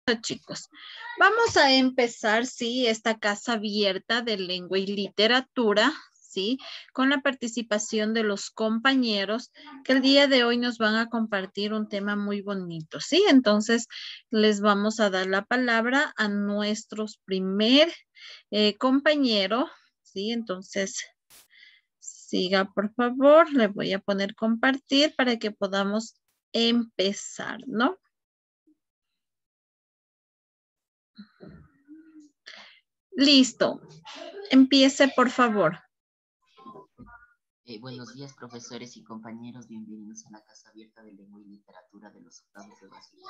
Chicos, vamos a empezar, sí, esta casa abierta de lengua y literatura, sí, con la participación de los compañeros que el día de hoy nos van a compartir un tema muy bonito, sí. Entonces, les vamos a dar la palabra a nuestros primer compañero, sí. Entonces, siga, por favor. Le voy a poner compartir para que podamos empezar, ¿no? Listo. Empiece, por favor. Buenos días, profesores y compañeros. Bienvenidos a la Casa Abierta de Lengua y Literatura de los octavos de básico.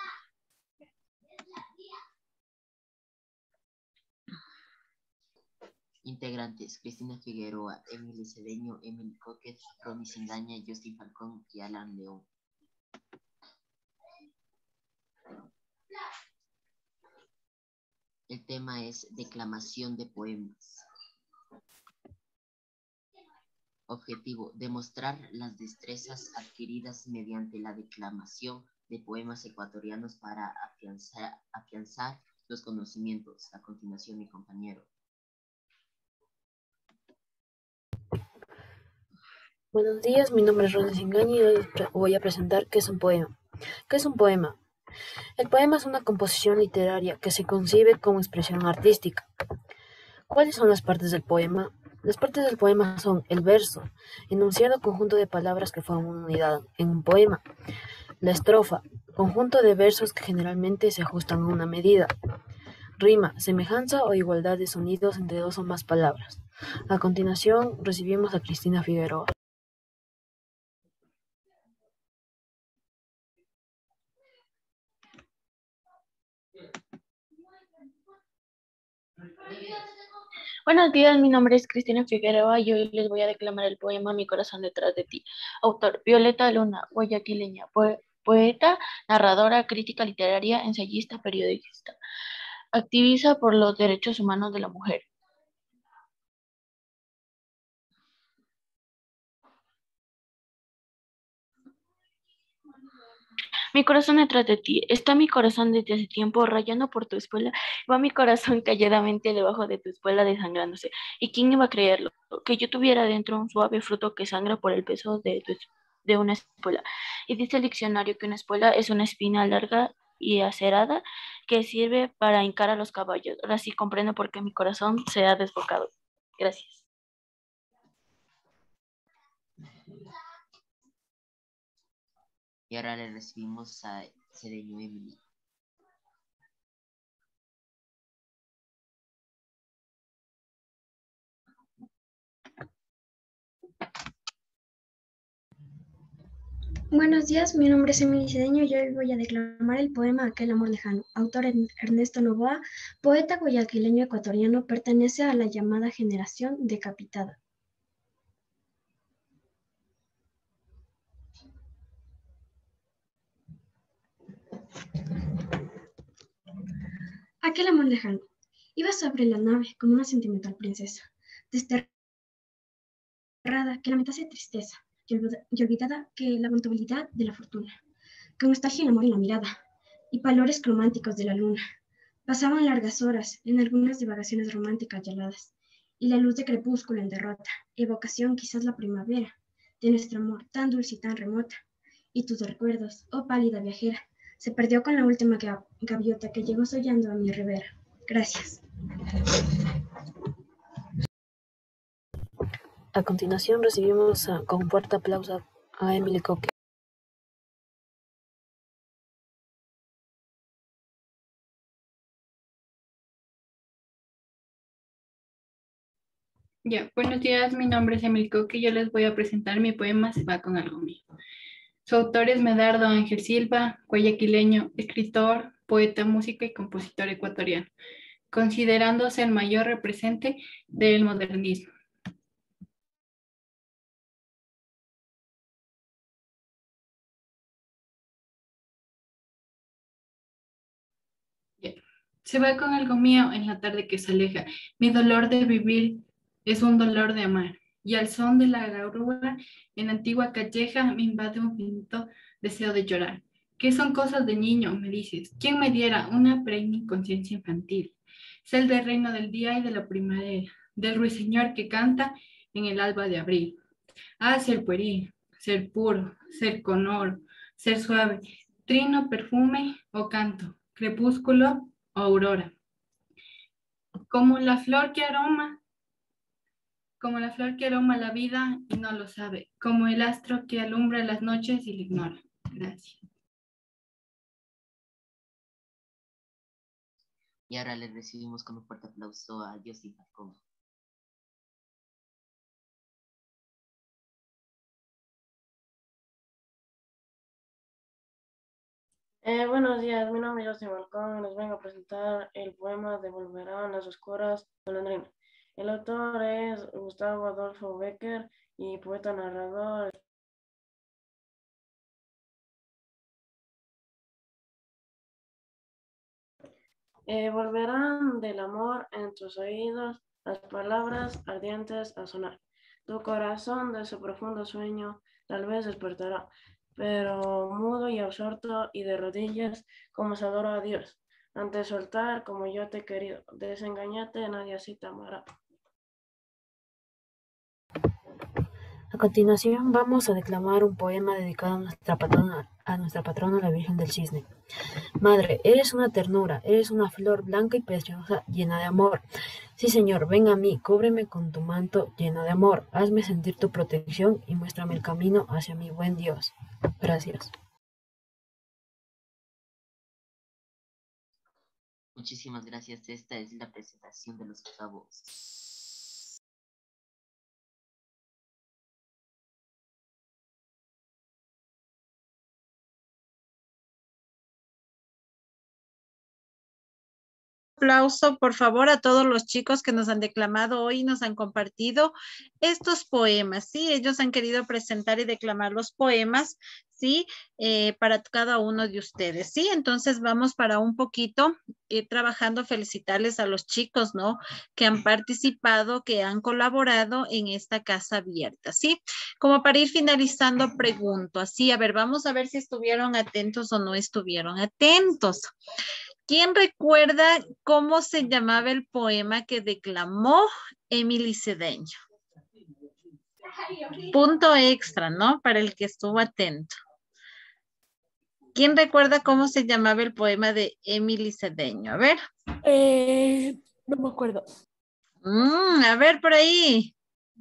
Integrantes: Cristina Figueroa, Emily Cedeño, Emily Coquet, Ronnie Sindaña, Justin Falcón y Alan León. El tema es declamación de poemas. Objetivo: demostrar las destrezas adquiridas mediante la declamación de poemas ecuatorianos para afianzar los conocimientos. A continuación, mi compañero. Buenos días, mi nombre es Ronnie Singaña y hoy voy a presentar qué es un poema. ¿Qué es un poema? El poema es una composición literaria que se concibe como expresión artística. ¿Cuáles son las partes del poema? Las partes del poema son el verso, enunciado conjunto de palabras que forman una unidad en un poema. La estrofa, conjunto de versos que generalmente se ajustan a una medida. Rima, semejanza o igualdad de sonidos entre dos o más palabras. A continuación, recibimos a Cristina Figueroa. Buenos días, mi nombre es Cristina Figueroa y hoy les voy a declamar el poema Mi corazón detrás de ti. Autor: Violeta Luna, guayaquileña, poeta, narradora, crítica literaria, ensayista, periodista. Activista por los derechos humanos de la mujer. Mi corazón detrás de ti. Está mi corazón desde hace tiempo rayando por tu espuela. Va mi corazón calladamente debajo de tu espuela desangrándose. ¿Y quién iba a creerlo? Que yo tuviera dentro un suave fruto que sangra por el peso de una espuela. Y dice el diccionario que una espuela es una espina larga y acerada que sirve para hincar a los caballos. Ahora sí comprendo por qué mi corazón se ha desbocado. Gracias. Y ahora le recibimos a Cedeño Emily. Buenos días, mi nombre es Emily Cedeño y hoy voy a declamar el poema Aquel amor lejano. Autor: Ernesto Novoa, poeta guayaquileño ecuatoriano, pertenece a la llamada generación decapitada. Aquel amor lejano. Iba sobre la nave como una sentimental princesa, desterrada que lamentase tristeza y olvidada que la contabilidad de la fortuna, con nostalgia y amor en la mirada y palores crománticos de la luna. Pasaban largas horas en algunas divagaciones románticas y aladas, y la luz de crepúsculo en derrota, evocación quizás la primavera, de nuestro amor tan dulce y tan remota, y tus recuerdos, oh pálida viajera, se perdió con la última gaviota que llegó sollando a mi ribera. Gracias. A continuación recibimos con fuerte aplauso a Emily Coquet. Buenos días, mi nombre es Emily Coque y yo les voy a presentar mi poema Se va con algo mío. Su autor es Medardo Ángel Silva, guayaquileño, escritor, poeta, músico y compositor ecuatoriano, considerándose el mayor representante del modernismo. Se va con algo mío en la tarde que se aleja. Mi dolor de vivir es un dolor de amar. Y al son de la garúa en la antigua calleja me invade un finito deseo de llorar. ¿Qué son cosas de niño? Me dices. ¿Quién me diera una perenne inconsciencia infantil? Es el del reino del día y de la primavera, del ruiseñor que canta en el alba de abril. Ah, ser pueril, ser puro, ser conor, ser suave, trino, perfume o canto, crepúsculo o aurora. Como la flor que aroma, como la flor que aroma la vida y no lo sabe, como el astro que alumbra las noches y lo ignora. Gracias. Y ahora le recibimos con un fuerte aplauso a Yossi Falcón. Buenos días, mi nombre es José Balcón y les vengo a presentar el poema de Volverán las oscuras golondrinas. El autor es Gustavo Adolfo Becker y poeta narrador. Volverán del amor en tus oídos las palabras ardientes a sonar. Tu corazón de su profundo sueño tal vez despertará, pero mudo y absorto y de rodillas como se adora a Dios. Ante su altar como yo te he querido, desengañate, nadie así te amará. A continuación vamos a declamar un poema dedicado a nuestra patrona, la Virgen del Cisne. Madre, eres una ternura, eres una flor blanca y preciosa, llena de amor. Sí, Señor, ven a mí, cúbreme con tu manto lleno de amor. Hazme sentir tu protección y muéstrame el camino hacia mi buen Dios. Gracias. Muchísimas gracias. Esta es la presentación de los octavos. Aplauso, por favor, a todos los chicos que nos han declamado hoy y nos han compartido estos poemas, ¿sí? Ellos han querido presentar y declamar los poemas, ¿sí? Para cada uno de ustedes, ¿sí? Entonces vamos para un poquito trabajando, felicitarles a los chicos, ¿no? Que han participado, que han colaborado en esta casa abierta, ¿sí? Como para ir finalizando, pregunto, así, a ver, vamos a ver si estuvieron atentos o no estuvieron atentos. ¿Quién recuerda cómo se llamaba el poema que declamó Emily Cedeño? Punto extra, ¿no? Para el que estuvo atento. ¿Quién recuerda cómo se llamaba el poema de Emily Cedeño? A ver. No me acuerdo. A ver por ahí.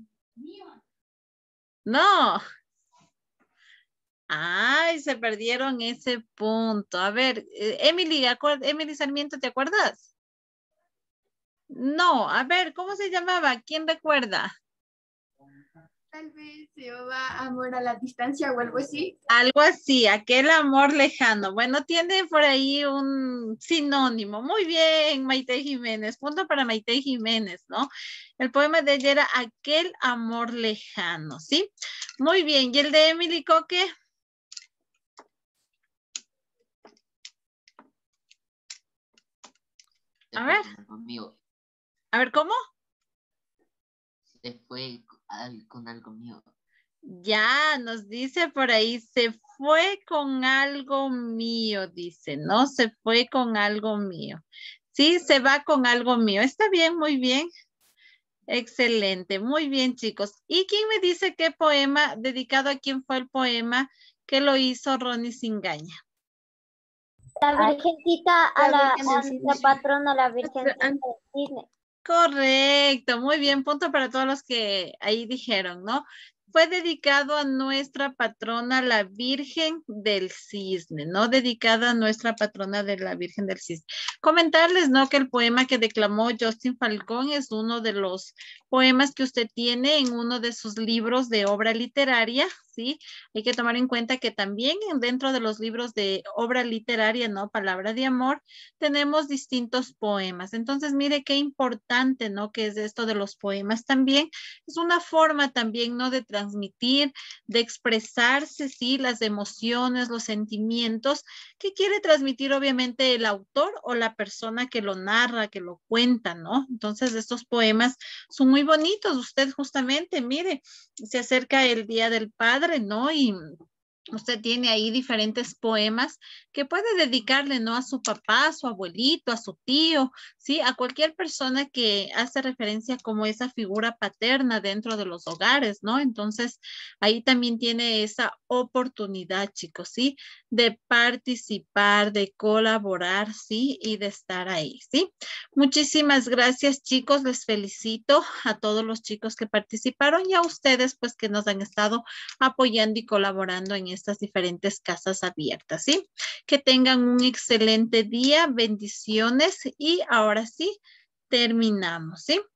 No. Ay, se perdieron ese punto. A ver, Emily Sarmiento, ¿te acuerdas? No, a ver, ¿cómo se llamaba? ¿Quién recuerda? Tal vez se llama Amor a la distancia o algo así. Algo así, aquel amor lejano. Bueno, tiene por ahí un sinónimo. Muy bien, Maite Jiménez. Punto para Maite Jiménez, ¿no? El poema de ella era Aquel amor lejano, ¿sí? Muy bien. ¿Y el de Emily Coque? A ver. A ver, ¿cómo? Se fue con algo mío. Ya, nos dice por ahí, se fue con algo mío, dice, ¿no? Se fue con algo mío. Sí, se va con algo mío. Está bien, muy bien. Excelente, muy bien, chicos. ¿Y quién me dice qué poema, dedicado a quién fue el poema que lo hizo Ronnie Singaña? La Virgencita a nuestra patrona, la Virgen del Cisne. Correcto, muy bien, punto para todos los que ahí dijeron, ¿no? Fue dedicado a nuestra patrona, la Virgen del Cisne, ¿no? Dedicada a nuestra patrona de la Virgen del Cisne. Comentarles, ¿no? Que el poema que declamó Justin Falcón es uno de los poemas que usted tiene en uno de sus libros de obra literaria, ¿sí? Hay que tomar en cuenta que también dentro de los libros de obra literaria, ¿no? Palabra de amor, tenemos distintos poemas. Entonces, mire qué importante, ¿no? Que es esto de los poemas también. Es una forma también, ¿no? De transmitir, de expresarse, sí, las emociones, los sentimientos que quiere transmitir obviamente el autor o la persona que lo narra, que lo cuenta, ¿no? Entonces, estos poemas son muy bonitos. Usted justamente, mire, se acerca el Día del Padre, ¿no? Y Usted tiene ahí diferentes poemas que puede dedicarle, ¿no? A su papá, a su abuelito, a su tío, ¿sí? A cualquier persona que hace referencia como esa figura paterna dentro de los hogares, ¿no? Entonces, ahí también tiene esa oportunidad, chicos, ¿sí? De participar, de colaborar, ¿sí? Y de estar ahí, ¿sí? Muchísimas gracias, chicos. Les felicito a todos los chicos que participaron y a ustedes, pues, que nos han estado apoyando y colaborando en estas diferentes casas abiertas, ¿sí? Que tengan un excelente día, bendiciones y ahora sí, terminamos, ¿sí?